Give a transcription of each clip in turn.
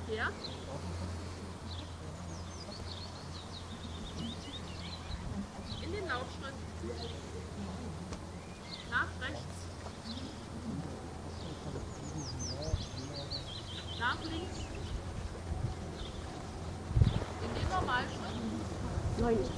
Ja? In den Laufschritt. Nach rechts. Nach links. In den Normalschritt. Nach links.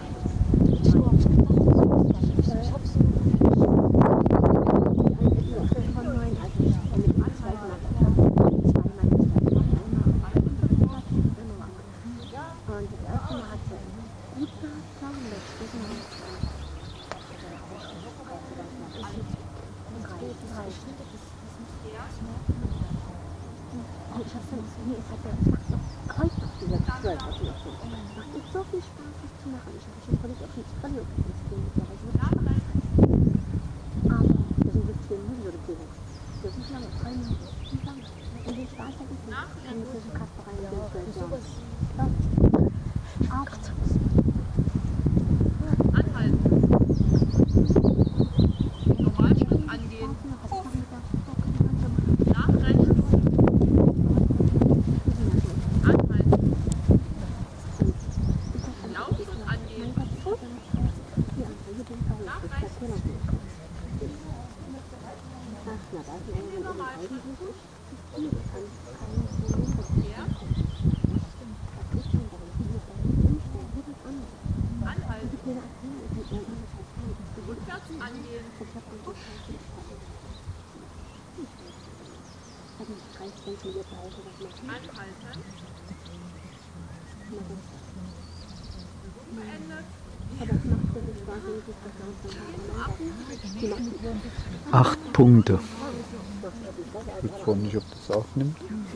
Acht Punkte. Ich weiß nicht, ob das aufnimmt.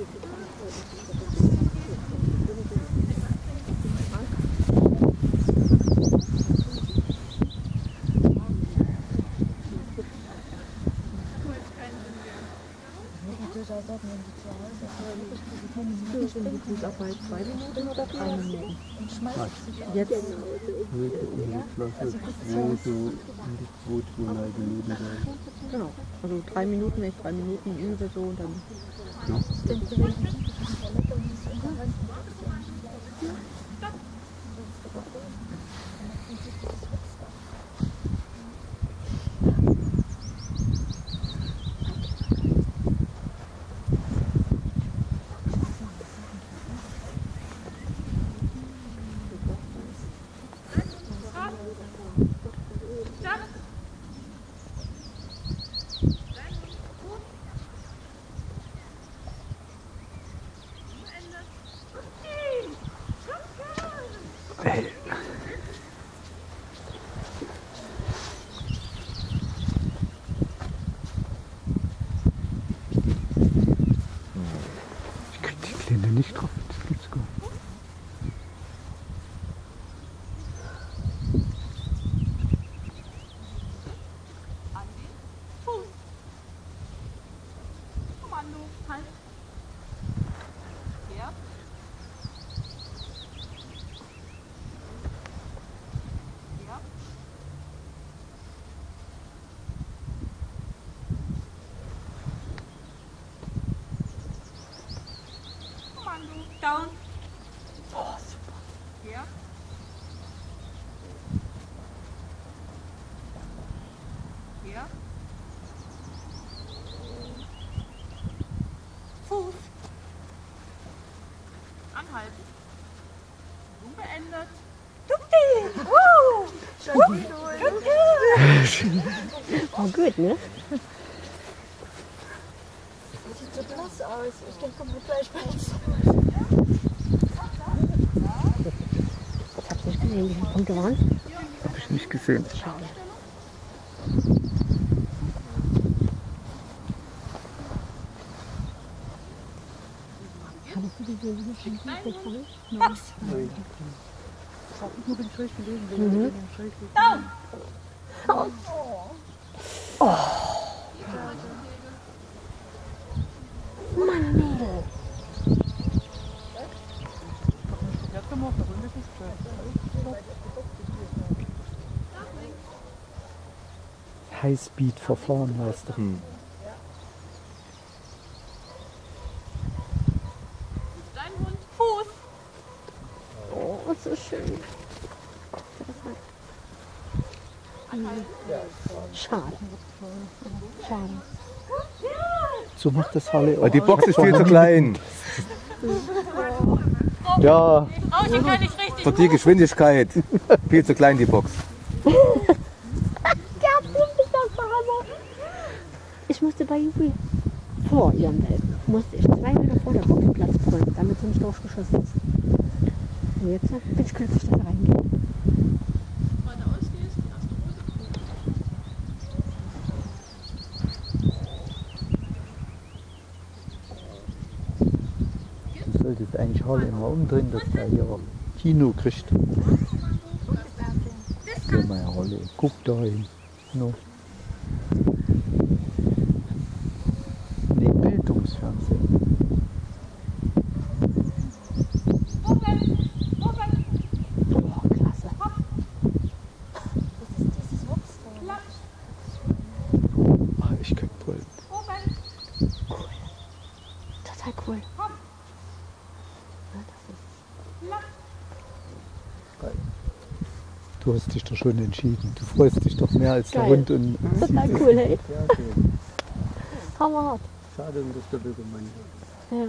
Ist auch bei 2 Minuten oder 3 Minuten? Jetzt? Genau, also 3 Minuten, wenn ich 3 Minuten übe, so und dann. Ja. Ich krieg die Kleine nicht drauf, das gibt's gar nicht. Kommando, halt. Ja. Ja. Kommando, down. Oh, super. Ja. Ja. Fuß. Anhalten. Nun beendet. Tupi! Woo! Oh, gut, ne? Sieht so blass aus. Ich denke, kommt mit gleich Beiß. Ich hab's nicht gesehen, wie viele Punkte waren es? Hab ich nicht gesehen. Schade. Hattest du gesehen, wie viel Punkte gefallen? Was? Ich hab nur den Schild gelesen, wenn du den Schild Down! Mann, Mädel! Highspeed-Verfahren heißt das. so schön. Schade. Schade. So macht das Halle Aber auch. die Box ist viel zu klein. Ja, Oh, hier kann ich richtig. Für die Geschwindigkeit. Viel zu klein die Box. Ich musste bei Juri vor ihrem Welpen, musste ich 2 Meter vor der Box Platz räumen, damit sie nicht durchgeschossen ist. Und jetzt bin ich glücklich, dass er reingeht. Wenn du ausgehst, die erste Rose. du solltest eigentlich Halle immer umdrehen, dass der hier Kino kriegt. Geh mal, Halle, guck da hin. No. Nee, Bildungsfernsehen. Oh, klasse. Dieses Wuchs da. Ach, ich krieg voll. Total cool. Du hast dich doch schon entschieden. Du freust dich doch mehr als der Geil. Hund. Und Total cool, hey. Hammerhart. Schade um das Doppelkommando. Ja.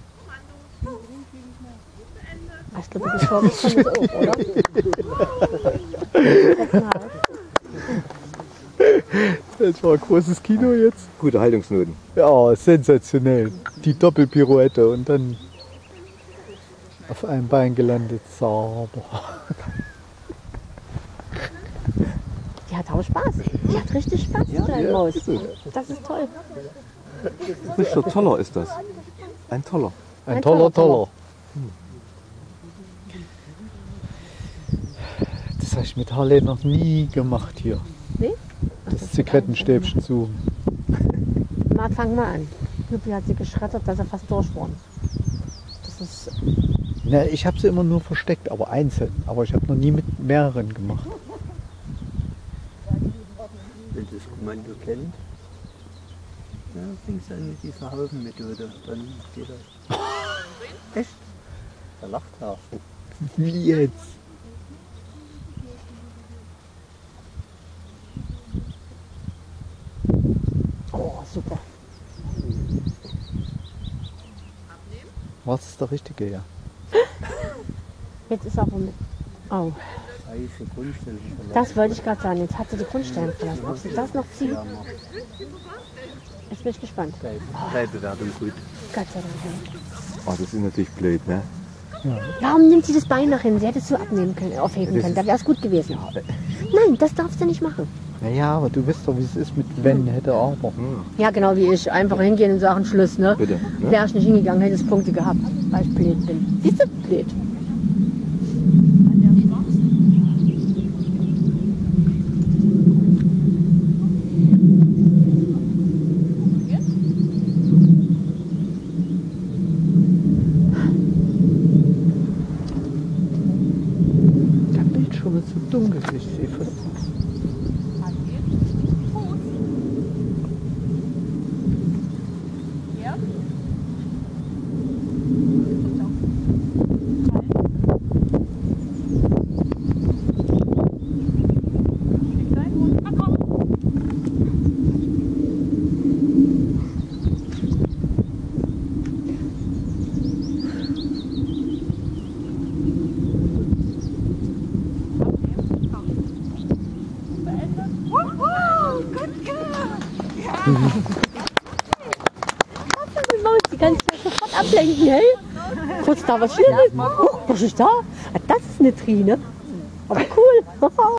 Ich glaube, das Vorbild kann das auch, oder? Das war ein großes Kino jetzt. Gute Haltungsnoten. Ja, sensationell. Die Doppelpirouette und dann auf einem Bein gelandet. Sauber. Die hat auch Spaß. Die hat richtig Spaß, die kleine Maus. Das ist toll. Richard Toller ist das. Ein Toller. Ein toller. Das habe ich mit Harley noch nie gemacht hier. Nee? Das Zigarettenstäbchen suchen. Marc, fang mal an. Juppie hat sie geschreddert, dass er fast durch war. Das ist. Na, ich habe sie immer nur versteckt, aber einzeln. Aber ich habe noch nie mit mehreren gemacht. Wenn das Kommando kennt, ja, fängst du an mit dieser Haufenmethode. Dann geht das. Echt? Der lacht ja. Wie jetzt? Oh, super. Was ist der richtige, ja? Jetzt ist aber mit. Oh, Weiße Grundstellen. das wollte ich gerade sagen. Jetzt hat sie die Grundstellen verlassen. Ob sie das noch zieht? Jetzt bin ich gespannt. Bleibewertung gut. Gott sei Dank. Oh, das ist natürlich blöd, ne? Warum nimmt sie das Bein nach hinten? Sie hätte es so abnehmen können, aufheben können. Da wäre es gut gewesen. Nein, das darfst du nicht machen. Naja, aber du weißt doch, wie es ist mit wenn, hätte, aber. Ja, genau wie ich. Einfach hingehen und sagen Schluss, ne? Bitte. Ne? Wäre ich nicht hingegangen, hätte ich Punkte gehabt, weil ich blöd bin. Siehst du? Blöd. Der Bildschirm ist so dunkel, ich sehe fast nichts. Ja? Die kannst du ja sofort ablenken, hey? Kurz da was Schlimmes. Was ist da? Ah, das ist eine Trine. Aber cool.